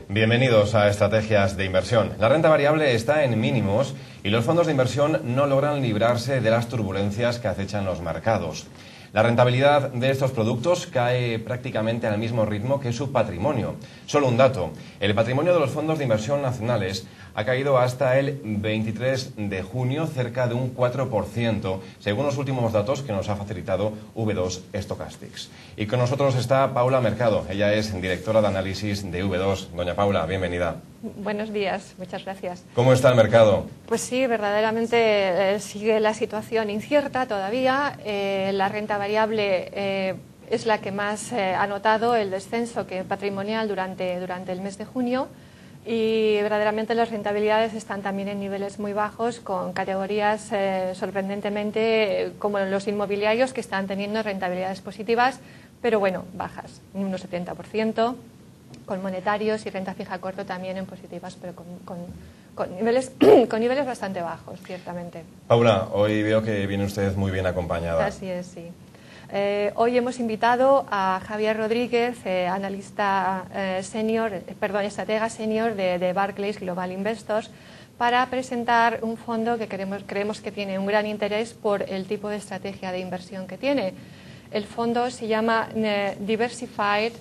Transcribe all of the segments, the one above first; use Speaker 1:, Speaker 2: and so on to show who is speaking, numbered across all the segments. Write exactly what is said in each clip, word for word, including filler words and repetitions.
Speaker 1: Bienvenidos a Estrategias de Inversión. La renta variable está en mínimos y los fondos de inversión no logran librarse de las turbulencias que acechan los mercados. La rentabilidad de estos productos cae prácticamente al mismo ritmo que su patrimonio. Solo un dato, el patrimonio de los fondos de inversión nacionales ha caído hasta el veintitrés de junio cerca de un cuatro por ciento, según los últimos datos que nos ha facilitado V dos Stochastics. Y con nosotros está Paula Mercado, ella es directora de análisis de V dos. Doña Paula, bienvenida.
Speaker 2: Buenos días, muchas gracias.
Speaker 1: ¿Cómo está el mercado?
Speaker 2: Pues sí, verdaderamente eh, sigue la situación incierta todavía. Eh, la renta variable eh, es la que más eh, ha notado el descenso que patrimonial durante, durante el mes de junio. Y verdaderamente las rentabilidades están también en niveles muy bajos, con categorías eh, sorprendentemente eh, como los inmobiliarios, que están teniendo rentabilidades positivas, pero bueno, bajas, un uno coma setenta por ciento, con monetarios y renta fija a corto también en positivas, pero con, con, con, niveles, con niveles bastante bajos, ciertamente.
Speaker 1: Paula, hoy veo que viene usted muy bien acompañada.
Speaker 2: Así es, sí. Eh, hoy hemos invitado a Javier Rodríguez, eh, analista eh, senior, eh, perdón, estratega senior de, de Barclays Global Investors, para presentar un fondo que queremos, creemos que tiene un gran interés por el tipo de estrategia de inversión que tiene. El fondo se llama eh, Diversified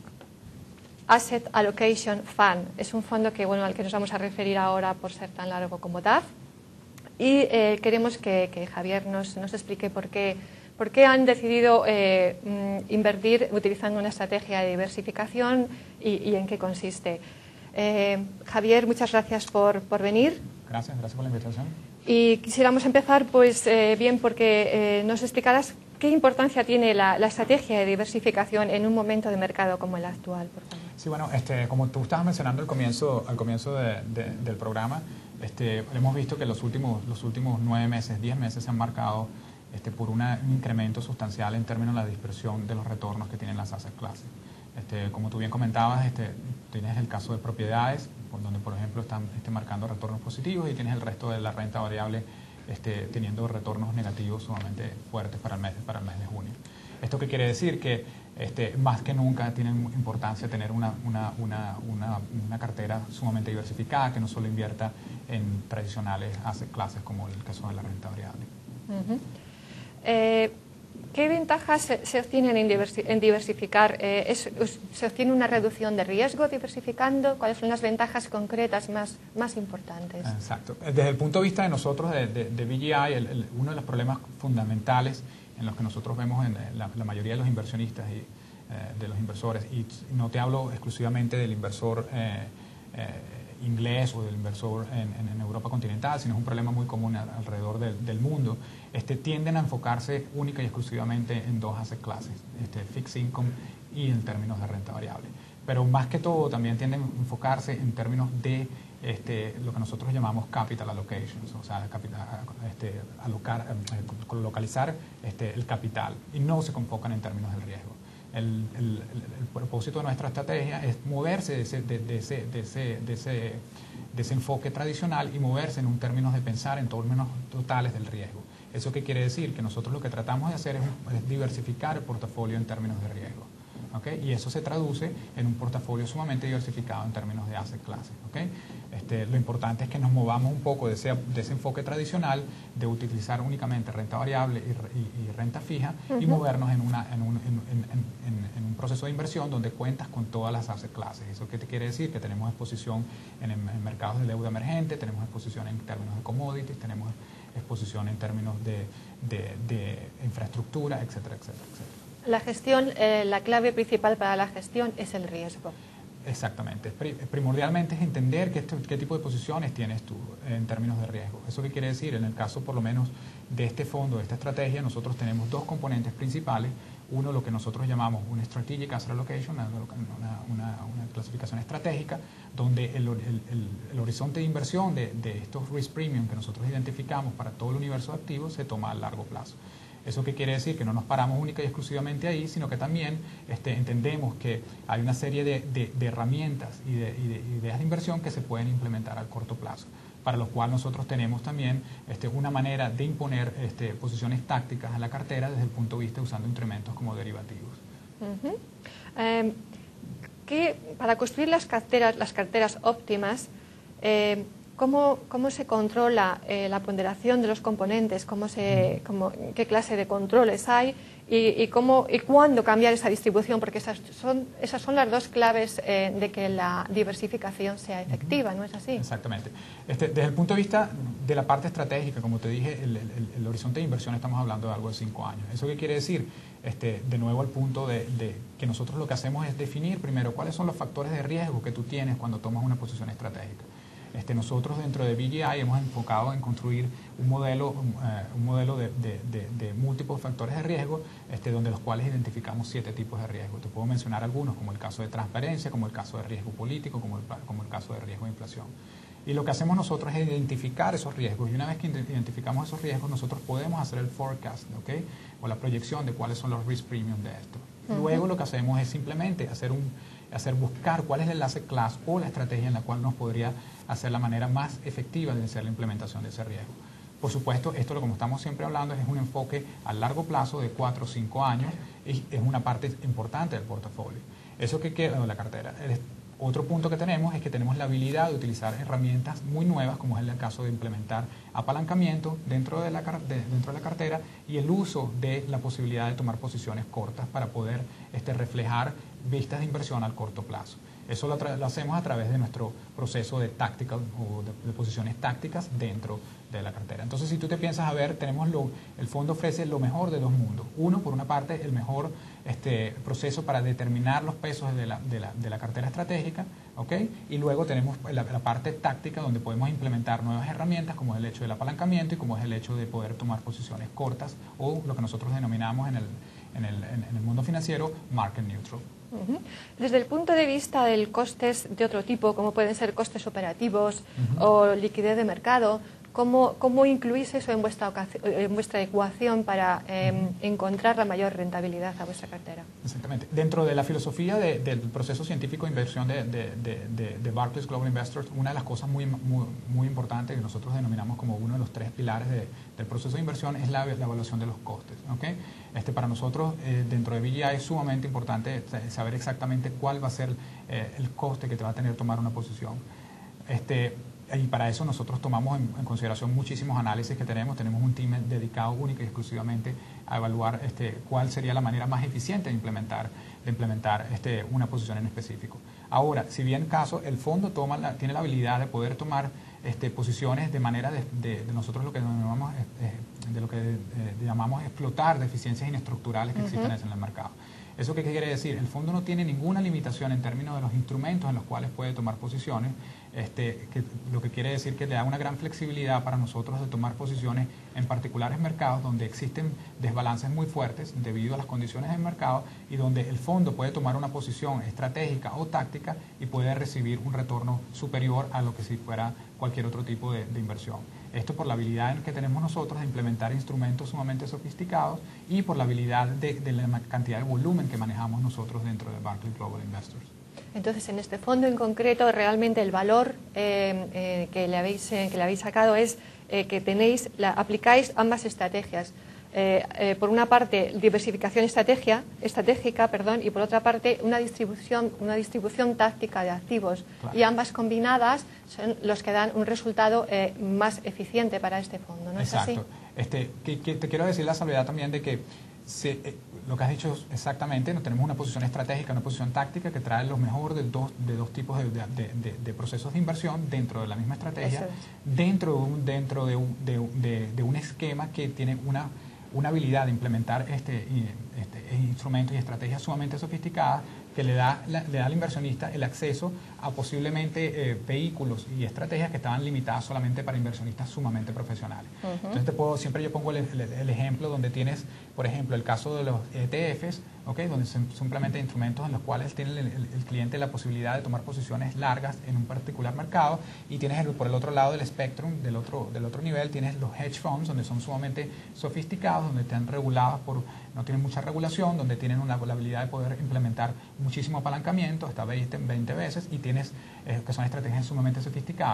Speaker 2: Asset Allocation Fund. Es un fondo que, bueno, al que nos vamos a referir ahora por ser tan largo como D A F. Y eh, queremos que, que Javier nos, nos explique por qué ¿Por qué han decidido eh, invertir utilizando una estrategia de diversificación y, y en qué consiste? Eh, Javier, muchas gracias por, por venir.
Speaker 3: Gracias, gracias por la invitación.
Speaker 2: Y quisiéramos empezar, pues, eh, bien, porque eh, nos explicarás qué importancia tiene la, la estrategia de diversificación en un momento de mercado como el actual, por favor.
Speaker 3: Sí, bueno, este, como tú estabas mencionando al comienzo, al comienzo de, de, del programa, este, hemos visto que los últimos, los últimos nueve meses, diez meses se han marcado Este, por una, un incremento sustancial en términos de la dispersión de los retornos que tienen las asset classes. Este, como tú bien comentabas, este, tienes el caso de propiedades, por donde por ejemplo están este, marcando retornos positivos, y tienes el resto de la renta variable este, teniendo retornos negativos sumamente fuertes para el mes, para el mes de junio. ¿Esto qué quiere decir? Que este, más que nunca tiene importancia tener una, una, una, una, una cartera sumamente diversificada, que no solo invierta en tradicionales asset classes como el caso de la renta variable.
Speaker 2: Uh-huh. Eh, ¿Qué ventajas se, se obtienen en, diversi en diversificar? Eh, es, ¿Se obtiene una reducción de riesgo diversificando? ¿Cuáles son las ventajas concretas más, más importantes?
Speaker 3: Exacto. Desde el punto de vista de nosotros, de, de, de B G I, el, el, uno de los problemas fundamentales en los que nosotros vemos en la, la mayoría de los inversionistas y eh, de los inversores, y no te hablo exclusivamente del inversor eh, eh, inglés o del inversor en, en, en Europa continental, sino es un problema muy común alrededor del, del mundo. Este, tienden a enfocarse única y exclusivamente en dos asset classes, este, fixed income y en términos de renta variable. Pero más que todo también tienden a enfocarse en términos de este, lo que nosotros llamamos capital allocations, o sea, capital, este, alocar, eh, localizar este, el capital, y no se enfocan en términos del riesgo. El, el, el, el propósito de nuestra estrategia es moverse de ese, de, de ese, de ese, de ese, de ese enfoque tradicional y moverse en un términos de pensar en términos totales del riesgo. ¿Eso qué quiere decir? Que nosotros lo que tratamos de hacer es, es diversificar el portafolio en términos de riesgo. ¿Okay? Y eso se traduce en un portafolio sumamente diversificado en términos de asset classes. ¿Okay? Este, lo importante es que nos movamos un poco de ese, de ese enfoque tradicional de utilizar únicamente renta variable y, y, y renta fija, uh-huh, y movernos en, una, en, un, en, en, en, en un proceso de inversión donde cuentas con todas las asset classes. ¿Eso qué te quiere decir? Que tenemos exposición en, en mercados de deuda emergente, tenemos exposición en términos de commodities, tenemos exposición en términos de, de, de infraestructura, etcétera, etcétera, etcétera.
Speaker 2: La gestión, eh, la clave principal para la gestión es el riesgo.
Speaker 3: Exactamente. Primordialmente es entender qué, qué tipo de posiciones tienes tú en términos de riesgo. ¿Eso qué quiere decir? En el caso, por lo menos, de este fondo, de esta estrategia, nosotros tenemos dos componentes principales. Uno, lo que nosotros llamamos una Strategic Asset Allocation, una, una, una clasificación estratégica, donde el, el, el, el horizonte de inversión de, de estos risk premium que nosotros identificamos para todo el universo de activos se toma a largo plazo. ¿Eso qué quiere decir? Que no nos paramos única y exclusivamente ahí, sino que también este, entendemos que hay una serie de, de, de herramientas y de, y de ideas de inversión que se pueden implementar al corto plazo, para lo cual nosotros tenemos también este, una manera de imponer este, posiciones tácticas a la cartera desde el punto de vista usando instrumentos como derivativos.
Speaker 2: Uh-huh. eh, ¿qué, para construir las carteras, las carteras óptimas, eh, ¿cómo, ¿cómo se controla eh, la ponderación de los componentes? ¿Cómo se, cómo, ¿Qué clase de controles hay? Y, y, cómo, y cuándo cambiar esa distribución, porque esas son, esas son las dos claves eh, de que la diversificación sea efectiva, ¿no es así?
Speaker 3: Exactamente. Este, desde el punto de vista de la parte estratégica, como te dije, el, el, el horizonte de inversión estamos hablando de algo de cinco años. ¿Eso qué quiere decir? Este, de nuevo al punto de, de que nosotros lo que hacemos es definir primero cuáles son los factores de riesgo que tú tienes cuando tomas una posición estratégica. Este, nosotros dentro de B G I hemos enfocado en construir un modelo, un, uh, un modelo de, de, de, de múltiples factores de riesgo, este, donde los cuales identificamos siete tipos de riesgo. Te puedo mencionar algunos, como el caso de transparencia, como el caso de riesgo político, como el, como el caso de riesgo de inflación. Y lo que hacemos nosotros es identificar esos riesgos, y una vez que identificamos esos riesgos, nosotros podemos hacer el forecast, ¿okay? O la proyección de cuáles son los risk premium de esto. Uh-huh. Luego lo que hacemos es simplemente hacer un hacer buscar cuál es el enlace class o la estrategia en la cual nos podría hacer la manera más efectiva de hacer la implementación de ese riesgo. Por supuesto, esto, como estamos siempre hablando, es un enfoque a largo plazo de cuatro o cinco años y es una parte importante del portafolio. Eso que queda de la cartera. El otro punto que tenemos es que tenemos la habilidad de utilizar herramientas muy nuevas, como es el caso de implementar apalancamiento dentro de la, de, dentro de la cartera y el uso de la posibilidad de tomar posiciones cortas para poder este, reflejar vistas de inversión al corto plazo. Eso lo, lo hacemos a través de nuestro proceso de tactical o de, de posiciones tácticas dentro de la cartera. Entonces, si tú te piensas a ver, tenemos lo, el fondo ofrece lo mejor de dos mundos. Uno, por una parte, el mejor este, proceso para determinar los pesos de la, de la, de la cartera estratégica, ¿okay? Y luego tenemos la, la parte táctica donde podemos implementar nuevas herramientas como es el hecho del apalancamiento y como es el hecho de poder tomar posiciones cortas o lo que nosotros denominamos en el, en el, en el mundo financiero market neutral.
Speaker 2: Uh-huh. Desde el punto de vista del costes de otro tipo, como pueden ser costes operativos uh-huh. o liquidez de mercado, ¿cómo, cómo incluís eso en vuestra, en vuestra ecuación para eh, uh-huh. encontrar la mayor rentabilidad a vuestra cartera?
Speaker 3: Exactamente. Dentro de la filosofía de, del proceso científico de inversión de, de, de, de, de Barclays Global Investors, una de las cosas muy, muy, muy importantes que nosotros denominamos como uno de los tres pilares de, del proceso de inversión es la, la evaluación de los costes. ¿Okay? Este, para nosotros, eh, dentro de B G I, es sumamente importante saber exactamente cuál va a ser eh, el coste que te va a tener tomar una posición. Este, y para eso nosotros tomamos en, en consideración muchísimos análisis que tenemos. Tenemos un team dedicado único y exclusivamente a evaluar este, cuál sería la manera más eficiente de implementar, de implementar este, una posición en específico. Ahora, si bien caso, el fondo toma la, tiene la habilidad de poder tomar este, posiciones de manera de, de, de nosotros lo que llamamos, eh, de lo que eh, llamamos explotar deficiencias inestructurales que uh-huh. existen en el mercado. ¿Eso qué quiere decir? El fondo no tiene ninguna limitación en términos de los instrumentos en los cuales puede tomar posiciones, este, que, lo que quiere decir que le da una gran flexibilidad para nosotros de tomar posiciones en particulares mercados donde existen desbalances muy fuertes debido a las condiciones del mercado y donde el fondo puede tomar una posición estratégica o táctica y puede recibir un retorno superior a lo que si fuera cualquier otro tipo de, de inversión. Esto por la habilidad que tenemos nosotros de implementar instrumentos sumamente sofisticados y por la habilidad de, de la cantidad de volumen que manejamos nosotros dentro de Barclays Global Investors.
Speaker 2: Entonces, en este fondo en concreto, realmente el valor eh, eh, que, le habéis, eh, que le habéis sacado es eh, que tenéis, la, aplicáis ambas estrategias. Eh, eh, por una parte, diversificación estrategia, estratégica, perdón, y por otra parte, una distribución, una distribución táctica de activos. Claro. Y ambas combinadas son los que dan un resultado eh, más eficiente para este fondo, ¿no
Speaker 3: Exacto.
Speaker 2: es así?
Speaker 3: Este, que, que te quiero decir la salvedad también de que se, eh, lo que has dicho exactamente, no tenemos una posición estratégica, una posición táctica que trae lo mejor de dos, de dos tipos de, de, de, de procesos de inversión dentro de la misma estrategia, es. dentro, de un, dentro de, un, de, de, de un esquema que tiene una, una habilidad de implementar este, este, instrumentos y estrategias sumamente sofisticadas que le da, la, le da al inversionista el acceso a posiblemente eh, vehículos y estrategias que estaban limitadas solamente para inversionistas sumamente profesionales. Uh-huh. Entonces te puedo, siempre yo pongo el, el, el ejemplo donde tienes, por ejemplo, el caso de los E T Fs, ¿okay? Donde son simplemente instrumentos en los cuales tiene el, el, el cliente la posibilidad de tomar posiciones largas en un particular mercado y tienes el, por el otro lado del spectrum, del otro, del otro nivel, tienes los hedge funds, donde son sumamente sofisticados, donde están regulados por, no tienen mucha regulación, donde tienen una, la habilidad de poder implementar muchísimo apalancamiento, hasta veinte, veinte veces, y tienes, eh, que son estrategias sumamente sofisticadas,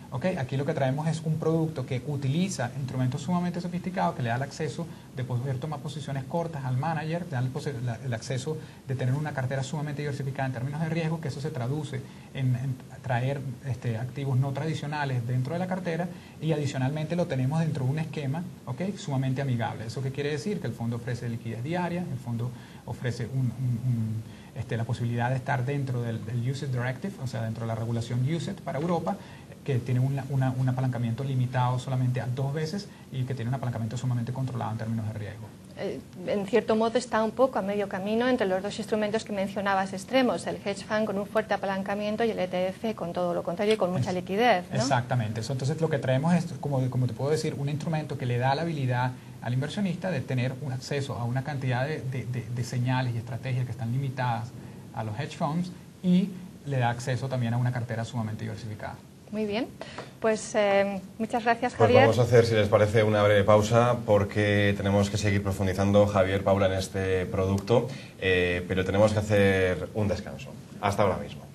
Speaker 3: ¿Okay? Aquí lo que traemos es un producto que utiliza instrumentos sumamente sofisticados, que le da el acceso de poder tomar posiciones cortas al manager, le da el, el acceso de tener una cartera sumamente diversificada en términos de riesgo, que eso se traduce en, en traer este, activos no tradicionales dentro de la cartera, y adicionalmente lo tenemos dentro de un esquema, ¿okay? Sumamente amigable. ¿Eso qué quiere decir? Que el fondo ofrece liquidez diaria, el fondo ofrece un, un, un, este, la posibilidad de estar dentro del, del U C I T S Directive, o sea, dentro de la regulación U C I T para Europa, que tiene una, una, un apalancamiento limitado solamente a dos veces y que tiene un apalancamiento sumamente controlado en términos de riesgo.
Speaker 2: Eh, en cierto modo está un poco a medio camino entre los dos instrumentos que mencionabas extremos, el hedge fund con un fuerte apalancamiento y el E T F con todo lo contrario y con mucha liquidez, ¿no?
Speaker 3: Exactamente. Eso, entonces lo que traemos es, como, como te puedo decir, un instrumento que le da la habilidad al inversionista de tener un acceso a una cantidad de, de, de, de señales y estrategias que están limitadas a los hedge funds, y le da acceso también a una cartera sumamente diversificada.
Speaker 2: Muy bien, pues eh, muchas gracias,
Speaker 1: Pues
Speaker 2: Javier.
Speaker 1: vamos a hacer, si les parece, una breve pausa porque tenemos que seguir profundizando, Javier, Paula, en este producto, eh, pero tenemos que hacer un descanso. Hasta ahora mismo.